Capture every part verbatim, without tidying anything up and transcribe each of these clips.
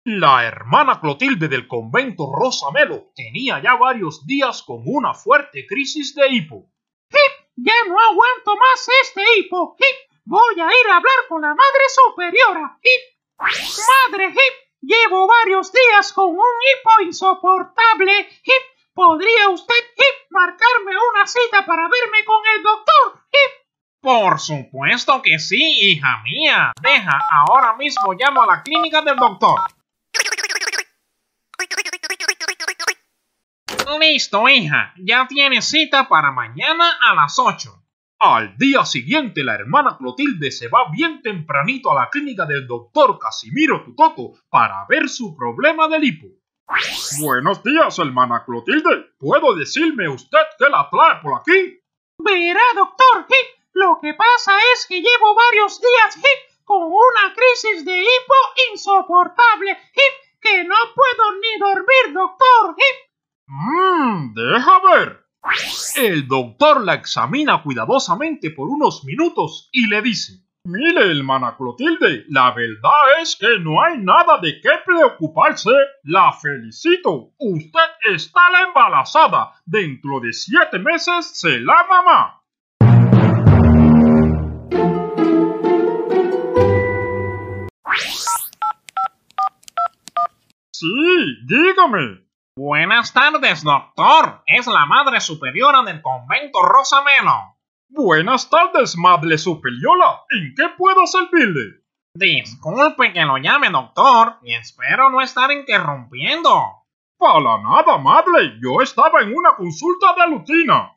La hermana Clotilde del convento Rosamelo tenía ya varios días con una fuerte crisis de hipo. ¡Hip! ¡Ya no aguanto más este hipo! ¡Hip! ¡Voy a ir a hablar con la Madre Superiora! ¡Hip! ¡Madre Hip! Llevo varios días con un hipo insoportable. ¡Hip! ¿Podría usted, Hip, marcarme una cita para verme con el doctor? ¡Hip! Por supuesto que sí, hija mía. Deja, ahora mismo llamo a la clínica del doctor. Listo, hija. Ya tienes cita para mañana a las ocho. Al día siguiente, la hermana Clotilde se va bien tempranito a la clínica del doctor Casimiro Tutoto para ver su problema del hipo. Buenos días, hermana Clotilde. ¿Puedo decirme usted qué la trae por aquí? Verá, doctor Hip, lo que pasa es que llevo varios días, Hip, con una crisis de hipo insoportable, Hip, que no puedo ni dormir, doctor Hip. Mmm, deja ver. El doctor la examina cuidadosamente por unos minutos y le dice: Mire, hermana Clotilde, la verdad es que no hay nada de qué preocuparse. La felicito. Usted está embarazada. Dentro de siete meses será mamá. Sí, dígame. Buenas tardes, doctor. Es la Madre Superiora del convento Rosamelo. Buenas tardes, Madre Superiora. ¿En qué puedo servirle? Disculpe que lo llame, doctor, y espero no estar interrumpiendo. Para nada, madre. Yo estaba en una consulta de rutina.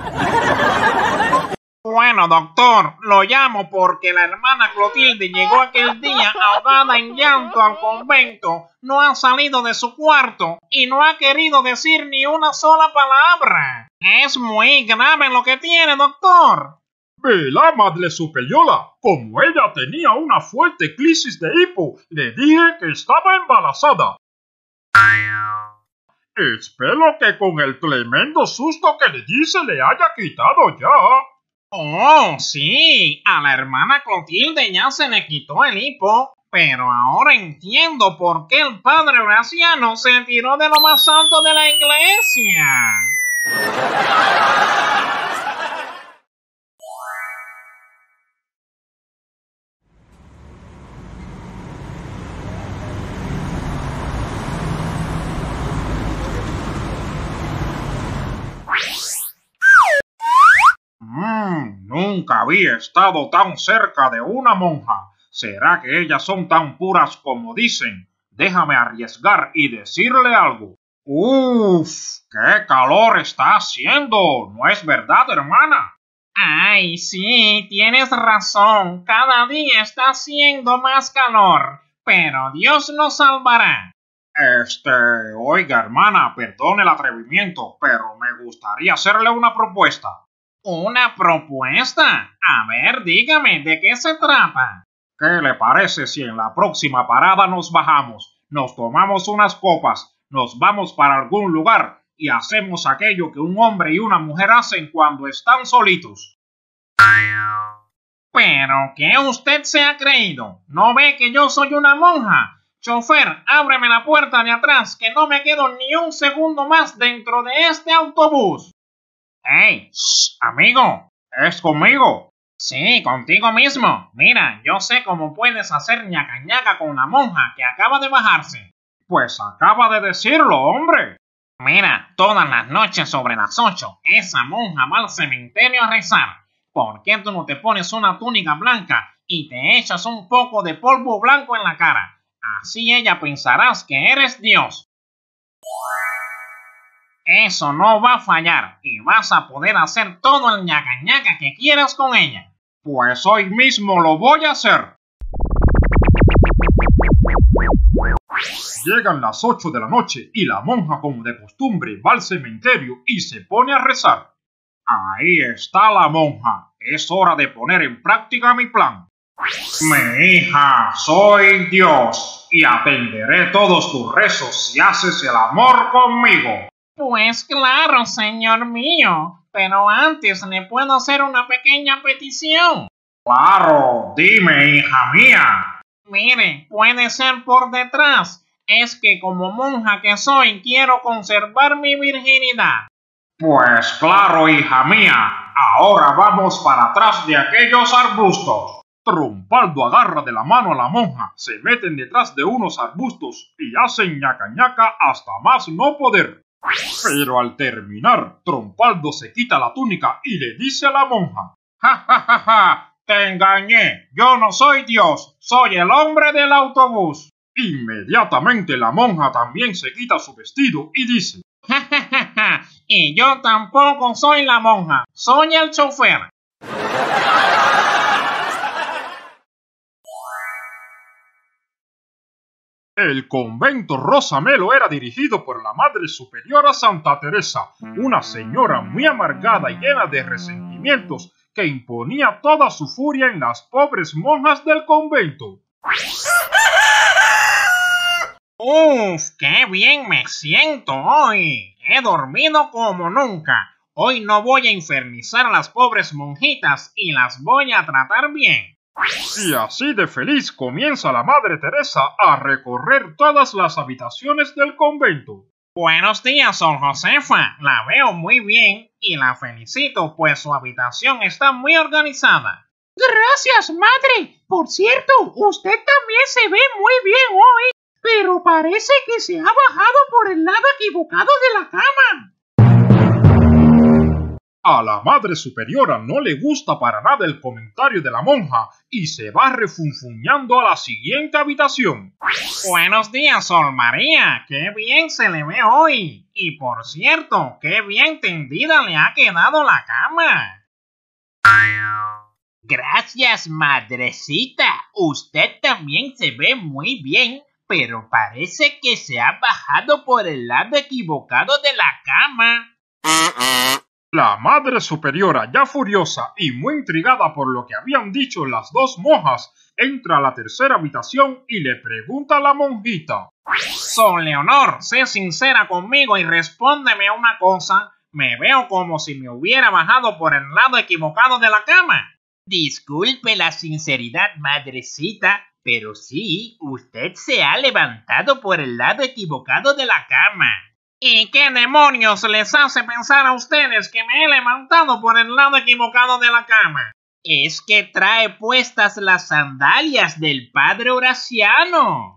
Bueno, doctor, lo llamo porque la hermana Clotilde llegó aquel día ahogada en llanto al convento, no ha salido de su cuarto y no ha querido decir ni una sola palabra. Es muy grave lo que tiene, doctor. Vela, Madre Superiora, como ella tenía una fuerte crisis de hipo, le dije que estaba embarazada. Espero que con el tremendo susto que le di se le haya quitado ya. Oh, sí, a la hermana Clotilde ya se le quitó el hipo, pero ahora entiendo por qué el padre Graciano se tiró de lo más alto de la iglesia. Mmm, nunca había estado tan cerca de una monja. ¿Será que ellas son tan puras como dicen? Déjame arriesgar y decirle algo. ¡Uf! ¡Qué calor está haciendo! ¿No es verdad, hermana? Ay, sí, tienes razón. Cada día está haciendo más calor. Pero Dios nos salvará. Este, oiga, hermana, perdone el atrevimiento, pero me gustaría hacerle una propuesta. ¿Una propuesta? A ver, dígame, ¿de qué se trata? ¿Qué le parece si en la próxima parada nos bajamos, nos tomamos unas copas, nos vamos para algún lugar y hacemos aquello que un hombre y una mujer hacen cuando están solitos? ¿Pero qué usted se ha creído? ¿No ve que yo soy una monja? Chofer, ábreme la puerta de atrás, que no me quedo ni un segundo más dentro de este autobús. ¡Hey! Shh, amigo, ¿es conmigo? Sí, contigo mismo. Mira, yo sé cómo puedes hacer ñaca ñaca con la monja que acaba de bajarse. Pues acaba de decirlo, hombre. Mira, todas las noches sobre las ocho, esa monja va al cementerio a rezar. ¿Por qué tú no te pones una túnica blanca y te echas un poco de polvo blanco en la cara? Así ella pensarás que eres Dios. Eso no va a fallar y vas a poder hacer todo el ñaca ñaca que quieras con ella. Pues hoy mismo lo voy a hacer. Llegan las ocho de la noche y la monja, como de costumbre, va al cementerio y se pone a rezar. Ahí está la monja. Es hora de poner en práctica mi plan. Mi hija, soy Dios y atenderé todos tus rezos si haces el amor conmigo. Pues claro, señor mío, pero antes le puedo hacer una pequeña petición. Claro, dime, hija mía. Mire, puede ser por detrás. Es que como monja que soy, quiero conservar mi virginidad. Pues claro, hija mía. Ahora vamos para atrás de aquellos arbustos. Trompaldo agarra de la mano a la monja, se meten detrás de unos arbustos y hacen ñaca ñaca hasta más no poder. Pero al terminar, Trompaldo se quita la túnica y le dice a la monja: ¡Ja, ja, ja, ja! ¡Te engañé! Yo no soy Dios, soy el hombre del autobús. Inmediatamente la monja también se quita su vestido y dice: ¡Ja, ja, ja, ja! Y yo tampoco soy la monja, soy el chofer. El convento Rosamelo era dirigido por la Madre Superiora Santa Teresa, una señora muy amargada y llena de resentimientos que imponía toda su furia en las pobres monjas del convento. ¡Uf! ¡Qué bien me siento hoy! He dormido como nunca. Hoy no voy a infernizar a las pobres monjitas y las voy a tratar bien. Y así de feliz comienza la Madre Teresa a recorrer todas las habitaciones del convento. Buenos días, Sor Josefa. La veo muy bien y la felicito, pues su habitación está muy organizada. Gracias, madre. Por cierto, usted también se ve muy bien hoy, pero parece que se ha bajado por el lado equivocado de la cama. A la Madre Superiora no le gusta para nada el comentario de la monja y se va refunfuñando a la siguiente habitación. Buenos días, Sor María. ¡Qué bien se le ve hoy! Y por cierto, qué bien tendida le ha quedado la cama. Gracias, madrecita. Usted también se ve muy bien, pero parece que se ha bajado por el lado equivocado de la cama. La Madre Superiora, ya furiosa y muy intrigada por lo que habían dicho las dos monjas, entra a la tercera habitación y le pregunta a la monjita: Sor Leonor, sé sincera conmigo y respóndeme una cosa. Me veo como si me hubiera bajado por el lado equivocado de la cama. Disculpe la sinceridad, madrecita, pero sí, usted se ha levantado por el lado equivocado de la cama. ¿Y qué demonios les hace pensar a ustedes que me he levantado por el lado equivocado de la cama? Es que trae puestas las sandalias del padre Horaciano.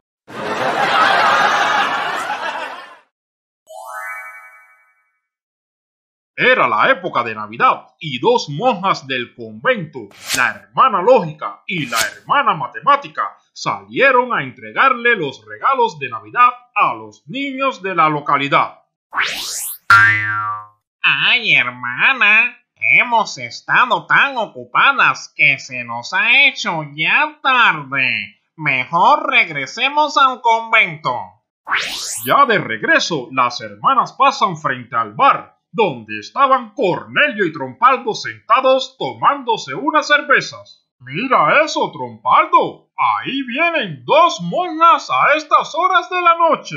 Era la época de Navidad y dos monjas del convento, la hermana Lógica y la hermana Matemática, salieron a entregarle los regalos de Navidad a los niños de la localidad. ¡Ay, hermana! Hemos estado tan ocupadas que se nos ha hecho ya tarde. Mejor regresemos al convento. Ya de regreso, las hermanas pasan frente al bar, donde estaban Cornelio y Trompaldo sentados tomándose unas cervezas. ¡Mira eso, Trompaldo! Ahí vienen dos monjas a estas horas de la noche.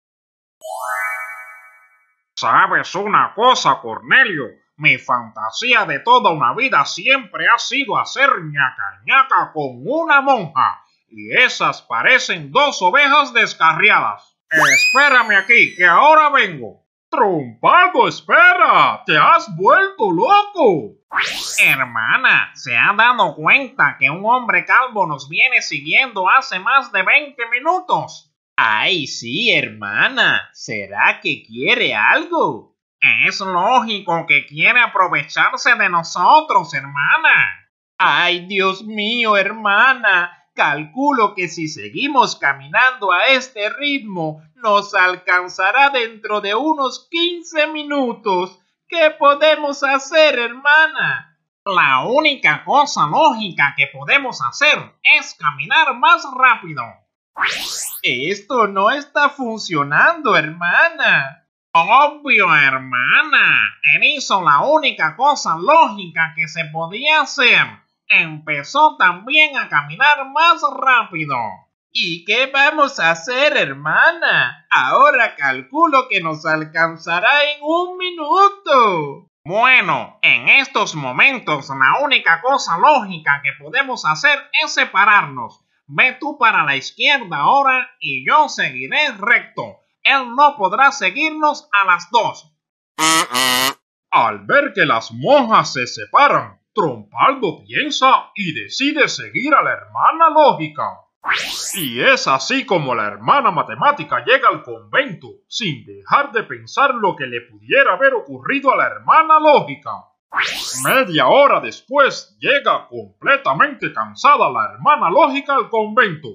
¿Sabes una cosa, Cornelio? Mi fantasía de toda una vida siempre ha sido hacer ñaca ñaca con una monja. Y esas parecen dos ovejas descarriadas. Espérame aquí, que ahora vengo. Trompaldo, espera, te has vuelto loco. Hermana, ¿se ha dado cuenta que un hombre calvo nos viene siguiendo hace más de veinte minutos? Ay, sí, hermana. ¿Será que quiere algo? Es lógico que quiere aprovecharse de nosotros, hermana. Ay, Dios mío, hermana. Calculo que si seguimos caminando a este ritmo, nos alcanzará dentro de unos quince minutos. ¿Qué podemos hacer, hermana? La única cosa lógica que podemos hacer es caminar más rápido. Esto no está funcionando, hermana. Obvio, hermana. Él hizo la única cosa lógica que se podía hacer. Empezó también a caminar más rápido. ¿Y qué vamos a hacer, hermana? Ahora calculo que nos alcanzará en un minuto. Bueno, en estos momentos la única cosa lógica que podemos hacer es separarnos. ve tú para la izquierda ahora y yo seguiré recto. Él no podrá seguirnos a las dos. Al ver que las monjas se separan, Trompaldo piensa y decide seguir a la hermana lógica. Y es así como la hermana matemática llega al convento, sin dejar de pensar lo que le pudiera haber ocurrido a la hermana lógica. Media hora después llega completamente cansada la hermana lógica al convento.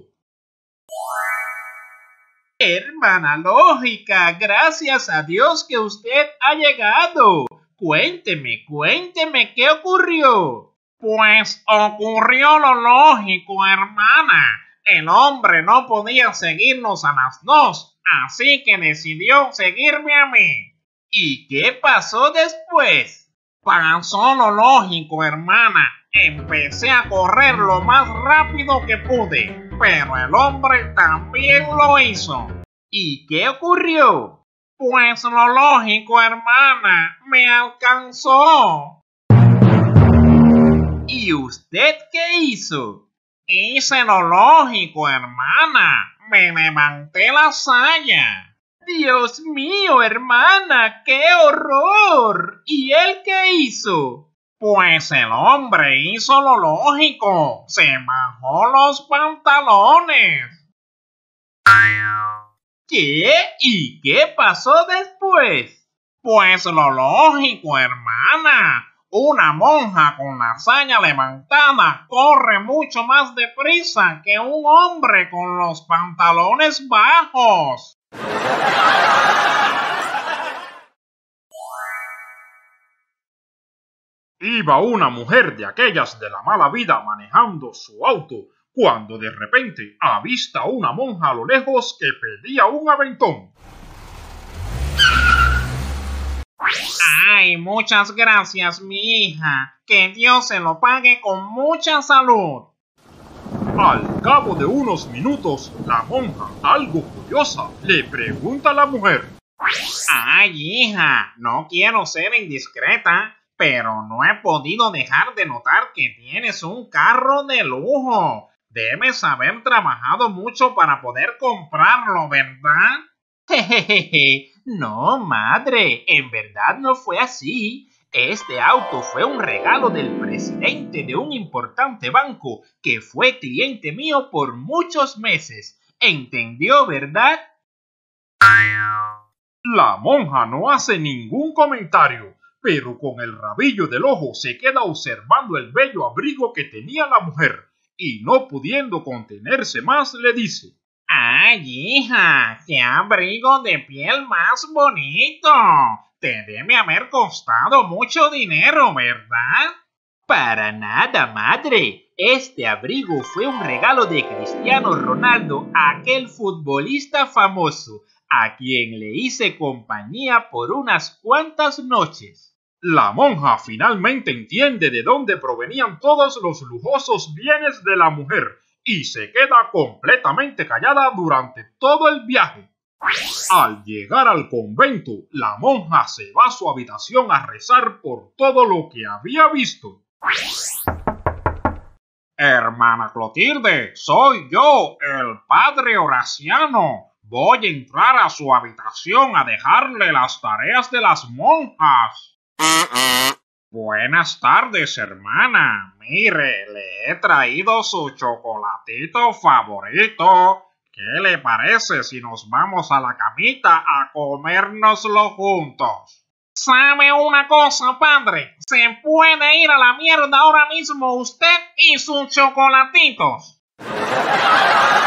Hermana lógica, gracias a Dios que usted ha llegado. Cuénteme, cuénteme, ¿qué ocurrió? Pues ocurrió lo lógico, hermana. El hombre no podía seguirnos a las dos, así que decidió seguirme a mí. ¿Y qué pasó después? Pasó lo lógico, hermana. Empecé a correr lo más rápido que pude, pero el hombre también lo hizo. ¿Y qué ocurrió? Pues lo lógico, hermana, me alcanzó. ¿Y usted qué hizo? Hice lo lógico, hermana. Me levanté la saya. Dios mío, hermana, qué horror. ¿Y él qué hizo? Pues el hombre hizo lo lógico. Se bajó los pantalones. ¿Qué? ¿Y qué pasó después? Pues lo lógico, hermana. Una monja con la saya levantada corre mucho más deprisa que un hombre con los pantalones bajos. Iba una mujer de aquellas de la mala vida manejando su auto, cuando de repente avista a una monja a lo lejos que pedía un aventón. Ay, muchas gracias, mi hija. Que Dios se lo pague con mucha salud. Al cabo de unos minutos, la monja, algo curiosa, le pregunta a la mujer: Ay, hija, no quiero ser indiscreta, pero no he podido dejar de notar que tienes un carro de lujo. Debes haber trabajado mucho para poder comprarlo, ¿verdad? Jejeje, no, madre, en verdad no fue así. Este auto fue un regalo del presidente de un importante banco que fue cliente mío por muchos meses. ¿Entendió, verdad? La monja no hace ningún comentario, pero con el rabillo del ojo se queda observando el bello abrigo que tenía la mujer, y no pudiendo contenerse más le dice: ¡Ay, hija! ¡Qué abrigo de piel más bonito! Te debe haber costado mucho dinero, ¿verdad? Para nada, madre. Este abrigo fue un regalo de Cristiano Ronaldo, aquel futbolista famoso, a quien le hice compañía por unas cuantas noches. La monja finalmente entiende de dónde provenían todos los lujosos bienes de la mujer y se queda completamente callada durante todo el viaje. Al llegar al convento, la monja se va a su habitación a rezar por todo lo que había visto. Hermana Clotilde, soy yo, el padre Horaciano. Voy a entrar a su habitación a dejarle las tareas de las monjas. Buenas tardes, hermana. Mire, le he traído su chocolatito favorito. ¿Qué le parece si nos vamos a la camita a comérnoslo juntos? ¿Sabe una cosa, padre? Se puede ir a la mierda ahora mismo usted y sus chocolatitos.